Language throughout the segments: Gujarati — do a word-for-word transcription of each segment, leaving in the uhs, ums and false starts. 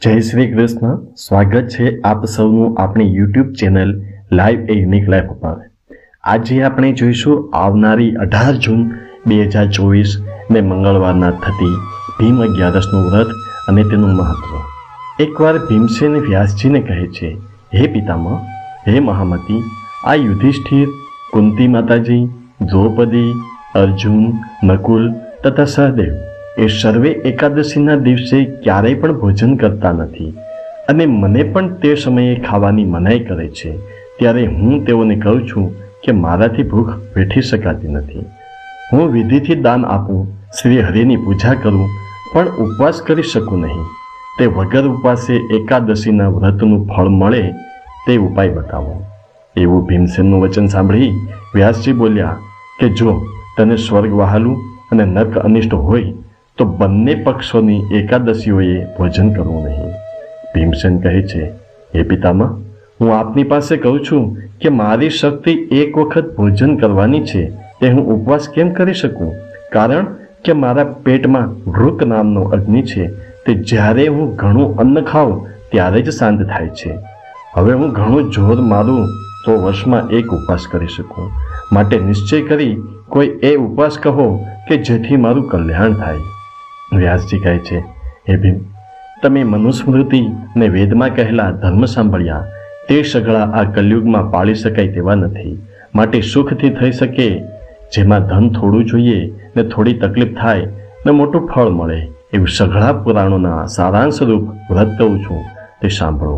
जय श्री कृष्ण। स्वागत है आप सौनु अपनी YouTube channel live a unique life पर। आज આપણે જોઈશું આવનારી અઢાર જૂન બે હજાર ચોવીસ ને મંગળવારના થતી ભીમ અગિયારસનું વ્રત અને તેનું મહત્વ। એકવાર ભીમસેન વ્યાસજીને કહે છે, હે પિતામહ, હે મહામતી, આ યુધિષ્ઠિર, કુંતી માતાજી, દ્રૌપદી, અર્જુન, નકુલ તથા સહદેવ એ સર્વે એકાદશીના દિવસે ક્યારેય પણ ભોજન કરતા નથી અને મને પણ તે સમયે ખાવાની મનાઈ કરે છે। ત્યારે હું તેઓને કહું છું કે મારાથી ભૂખ વેઠી શકાતી નથી। હું વિધિથી દાન આપું, શ્રી હરિની પૂજા કરું, પણ ઉપવાસ કરી શકું નહીં। તે વગર ઉપવાસે એકાદશીના વ્રતનું ફળ મળે તે ઉપાય બતાવો। એવું ભીમસેનનું વચન સાંભળી વ્યાસજી બોલ્યા કે જો તને સ્વર્ગ વહાલું અને નર્ક અનિષ્ટ હોય તો બંને પક્ષોની એકાદશીઓએ ભોજન કરવું નહીં। ભીમસેન કહે છે, હે પિતામહ, હું આપની પાસે કહું છું કે મારી શક્તિ એક વખત ભોજન કરવાની છે, તે હું ઉપવાસ કેમ કરી શકું? કારણ કે મારા પેટમાં વૃક નામનો અગ્નિ છે, તે જ્યારે હું ઘણું અન્ન ખાઉં ત્યારે જ શાંત થાય છે। હવે હું ઘણું જોર મારું તો વર્ષમાં એક ઉપવાસ કરી શકું, માટે નિશ્ચય કરી કોઈ એ ઉપવાસ કહો કે જેથી મારું કલ્યાણ થાય। વ્યાસજી કહે છે, હે ભીમ, તમે મનુસ્મૃતિ ને વેદમાં કહેલા ધર્મ સાંભળ્યા, તે સઘળા આ કલયુગમાં પાળી શકાય તેવા નથી। માટે સુખથી થઈ શકે, જેમાં ધન થોડું જોઈએ ને થોડી તકલીફ થાય ને મોટું ફળ મળે, એવું સઘળા પુરાણોના સારાંશ રૂપ વ્રત કહું છું, તે સાંભળો।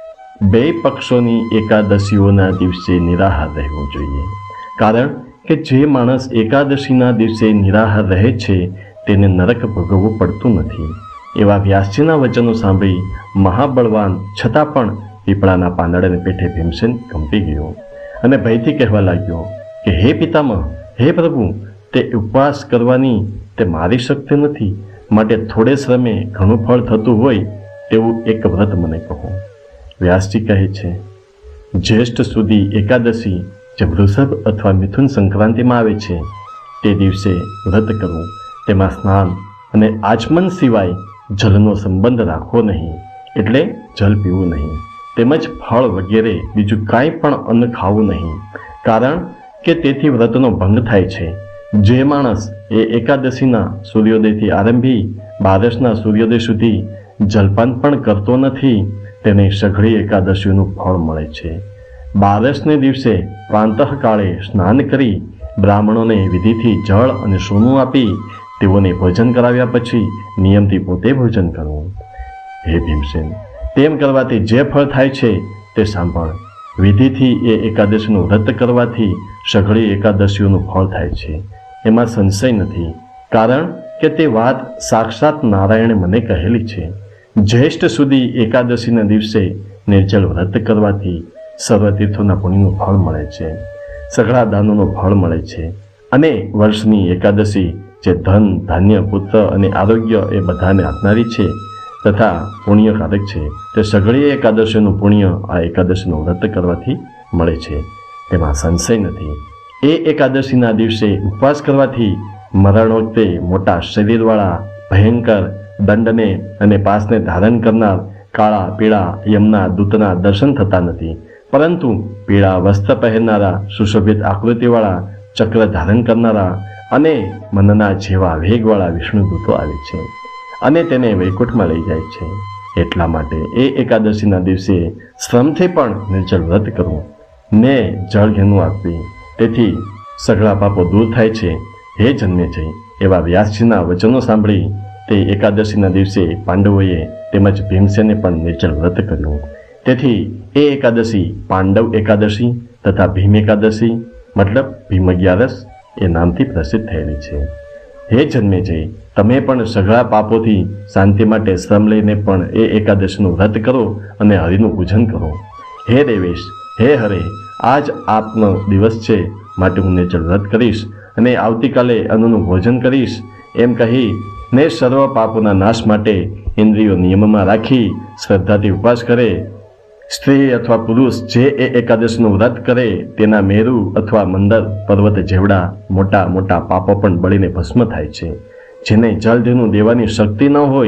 બે પક્ષોની એકાદશીઓના દિવસે નિરાહાર રહેવું જોઈએ, કારણ કે જે માણસ એકાદશીના દિવસે નિરાહાર રહે છે તેને નરક ભોગવવું પડતું નથી। એવા વ્યાસજીના વચનો સાંભળી મહાબળવાન છતાં પણ પીપળાના પાંદડાને પેઠે ભીમસેન કંપી ગયો અને ભયથી કહેવા લાગ્યો કે હે પિતામહ, હે પ્રભુ, તે ઉપવાસ કરવાની તે મારી શક્તિ નથી, માટે થોડે શ્રમે ઘણું ફળ થતું હોય તેવું એક વ્રત મને કહો। વ્યાસજી કહે છે, જ્યેષ્ઠ સુધી એકાદશી જે વૃષભ અથવા મિથુન સંક્રાંતિમાં આવે છે તે દિવસે વ્રત કરવું, તેમાં સ્નાન અને આચમન સિવાય જલનો સંબંધ રાખવો નહીં, એટલે જલ પીવું નહીં, તેમજ ફળ વગેરે બીજું કાંઈ પણ અન્ન ખાવું નહીં, કારણ કે તેથી વ્રતનો ભંગ થાય છે। જે માણસ એ એકાદશીના સૂર્યોદયથી આરંભી બારસના સૂર્યોદય સુધી જલપાન પણ કરતો નથી તેને સઘળી એકાદશીનું ફળ મળે છે। બારસને દિવસે પ્રાંતઃકાળે સ્નાન કરી બ્રાહ્મણોને વિધિથી જળ અને સોનું આપી તેઓને ભોજન કરાવ્યા પછી નિયમથી પોતે ભોજન કરવું। હે ભીમસેન, તેમ કરવાથી જે ફળ થાય છે તે સાંભળ। વિધિથી એ એકાદશીનું વ્રત કરવાથી સઘળી એકાદશીઓનું ફળ થાય છે, એમાં સંશય નથી, કારણ કે તે વાત સાક્ષાત નારાયણે મને કહેલી છે। જ્યેષ્ઠ સુધી એકાદશીના દિવસે નિર્જળ વ્રત કરવાથી સર્વ તીર્થોના પુણ્યનું ફળ મળે છે, સઘળા દાનોનું ફળ મળે છે, અને વર્ષની એકાદશી જે ધન, ધાન્ય, પુત્ર અને આરોગ્ય એ બધાને આપનારી છે તથા પુણ્યકારક છે, તે સઘળી એકાદશીનું પુણ્ય આ એકાદશીનું વ્રત કરવાથી મળે છે, તેમાં સંશય નથી। એ એકાદશીના દિવસે ઉપવાસ કરવાથી મરણ વખતે મોટા શરીરવાળા ભયંકર દંડને અને પાસને ધારણ કરનાર કાળા પીળા યમના દૂતના દર્શન થતા નથી, પરંતુ પીળા વસ્ત્ર પહેરનારા સુશોભિત આકૃતિવાળા ચક્ર ધારણ કરનારા અને મનના જેવા વેગવાળા વિષ્ણુદૂતો આવે છે અને તેને વૈકુંઠમાં લઈ જાય છે। એટલા માટે એ એકાદશીના દિવસે શ્રમથી પણ નિર્જળ વ્રત કરવું ને જળ ઘેનું આપવી, તેથી સઘળા પાપો દૂર થાય છે। હે જન્મેજય, એવા વ્યાસજીના વચનો સાંભળી તે એકાદશીના દિવસે પાંડવોએ તેમજ ભીમસેને પણ નિર્જળ વ્રત કર્યું, તેથી એ એકાદશી પાંડવ એકાદશી તથા ભીમ એકાદશી મતલબ ભીમ અગિયારસ એ નામથી પ્રસિદ્ધ થયેલી છે। હે જન્મેજય, તમે પણ સઘળા પાપોથી શાંતિ માટે શ્રમ લઈને પણ એ એકાદશીનું વ્રત કરો અને હરિનું પૂજન કરો। હે દેવેશ, હે હરે, આજ આપનો દિવસ છે, માટે હું નિર્જળ વ્રત કરીશ અને આવતીકાલે અન્નનું ભોજન કરીશ, એમ કહી ને સર્વ પાપોના નાશ માટે ઇન્દ્રિયો નિયમમાં રાખી શ્રદ્ધાથી ઉપવાસ કરે। સ્ત્રી અથવા પુરુષ જે એ એકાદશીનું વ્રત કરે તેના મેરુ અથવા મંદર પર્વત જેવડા મોટા મોટા પાપો પણ બળીને ભસ્મ થાય છે। જેને જલધીનું દેવાની શક્તિ ન હોય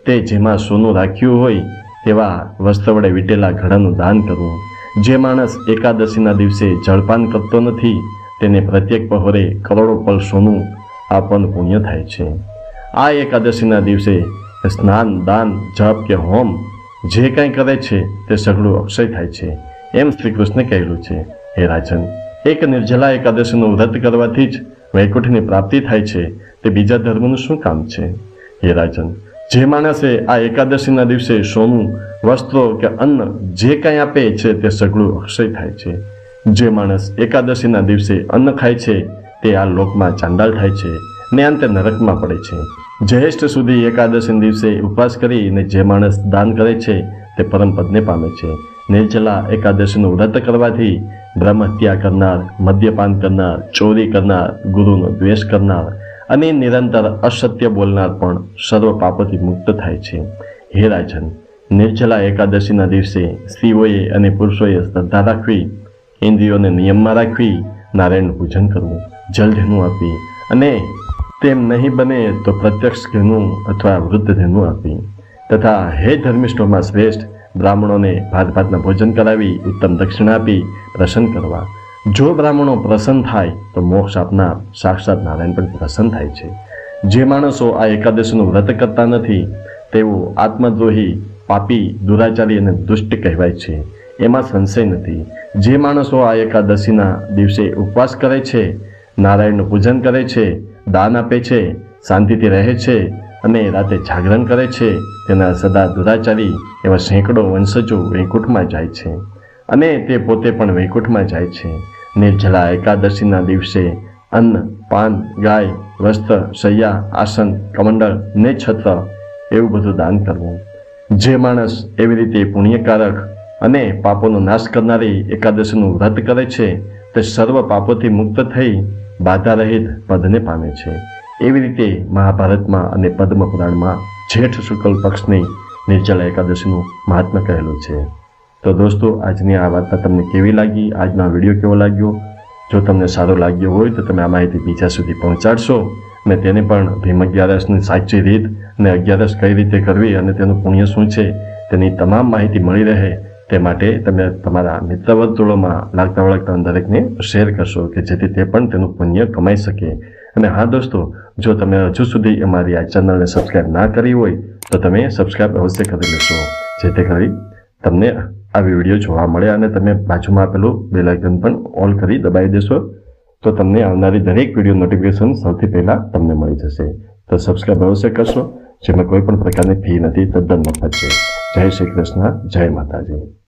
તે જેમાં સોનું રાખ્યું હોય તેવા વસ્ત્ર વડે વીટેલા ઘડાનું દાન કરવું. જે માણસ એકાદશીના દિવસે જળપાન કરતો નથી તેને પ્રત્યેક પહોરે કરોડો પલ સોનું આપવાનું પુણ્ય થાય છે. આ એકાદશીના દિવસે સ્નાન, દાન, જપ કે હોમ જે કંઈ કરે છે તે સઘળું અક્ષય થાય છે એમ શ્રી કૃષ્ણે કહેલું છે. હે રાજન, એક નિર્જલા એકાદશીનું વ્રત કરવાથી જ વૈકુંઠની પ્રાપ્તિ થાય છે તે બીજા ધર્મનું શું કામ છે? હે રાજન, જે માણસે આ એકાદશીના દિવસે સોનું, વસ્ત્રો કે અન્ન જે કંઈ આપે છે તે સઘળું અક્ષય થાય છે. જે માણસ એકાદશીના દિવસે અન્ન ખાય છે તે આ લોકમાં ચાંડાળ થાય છે ને અંતે નરકમાં પડે છે. જ્યેષ્ઠ સુધી એકાદશીના દિવસે ઉપવાસ કરીને જે માણસ દાન કરે છે તે પરમ પદને પામે છે. નિર્જલા એકાદશીનું વ્રત કરવાથી બ્રહ્મ હત્યા કરનાર, મદ્યપાન કરનાર, ચોરી કરનાર, ગુરુનો દ્વેષ કરનાર અને નિરંતર અસત્ય બોલનાર પણ સર્વ પાપોથી મુક્ત થાય છે. હે રાજન, નિર્જલા એકાદશીના દિવસે સ્ત્રીઓએ અને પુરુષોએ શ્રદ્ધા રાખવી, ઇન્દ્રિયોને નિયમમાં રાખવી, નારાયણનું પૂજન કરવું, જલધેનું આપી અને તેમ નહીં બને તો પ્રત્યક્ષ ઘેનું અથવા વૃદ્ધ ધેનું આપી તથા હે ધર્મિષ્ઠોમાં શ્રેષ્ઠ બ્રાહ્મણોને ભાત ભાતના ભોજન કરાવી ઉત્તમ દક્ષિણા આપી પ્રસન્ન કરવા. જો બ્રાહ્મણો પ્રસન્ન થાય તો મોક્ષ આપનાર સાક્ષાત નારાયણ પણ પ્રસન્ન થાય છે. જે માણસો આ એકાદશીનું વ્રત કરતા નથી તેઓ આત્મદ્રોહી, પાપી, દુરાચારી અને દુષ્ટ કહેવાય છે. એમાં સંશય નથી. જે માણસો આ એકાદશીના દિવસે ઉપવાસ કરે છે, નારાયણનું પૂજન કરે છે, દાન આપે છે, શાંતિથી રહે છે અને રાતે જાગરણ કરે છે તેના સદા દુરાચારી એવા સેંકડો વંશજો વૈકુંઠમાં જાય છે અને તે પોતે પણ વૈકુંઠમાં જાય છે. નિર્જલા એકાદશીના દિવસે અન્ન, પાન, ગાય, વસ્ત્ર, શૈયા, આસન, કમંડળ ને છત્ર એવું બધું દાન કરવું. જે માણસ એવી રીતે પુણ્યકારક અને પાપોનો નાશ કરનારી એકાદશીનું વ્રત કરે છે તે સર્વ પાપોથી મુક્ત થઈ બાધા રહિત પદને પામે છે. એવી રીતે મહાભારતમાં અને પદ્મ પુરાણમાં જેઠ શુક્લ પક્ષની નિર્જલા એકાદશીનું મહાત્મ્ય કહેલું છે. તો દોસ્તો, આજની આ વાર્તા તમને કેવી લાગી? આજનો વિડીયો કેવો લાગ્યો? જો તમને સારો લાગ્યો હોય તો તમે આ માહિતી બીજા સુધી પહોંચાડશો અને તેને પણ ભીમ અગિયારસની સાચી રીત અને અગિયારસ કઈ રીતે કરવી અને તેનું પુણ્ય શું છે તેની તમામ માહિતી મળી રહે તે માટે તમે તમારા મિત્ર વર્તુળોમાં લાગતા વળગતા દરેકને શેર કરશો કે જેથી તે પણ તેનું પુણ્ય કમાઈ શકે. અને હા દોસ્તો, જો તમે હજુ સુધી અમારી આ ચેનલને સબસ્ક્રાઈબ ના કરી હોય તો તમે સબસ્ક્રાઈબ અવશ્ય કરી લેશો જેથી કરી તમને આવી વિડીયો જોવા મળે અને તમે બાજુમાં આપેલું બેલ આઇકન પણ ઓલ કરી દબાવી દેશો તો તમને આવનારી દરેક વિડીયો નોટિફિકેશન સૌથી પહેલાં તમને મળી જશે. તો સબસ્ક્રાઈબ અવશ્ય કરશો, જેમાં કોઈ પણ પ્રકારની ફી નથી, તદ્દન મફત છે. જય શ્રી કૃષ્ણ, જય માતાજી.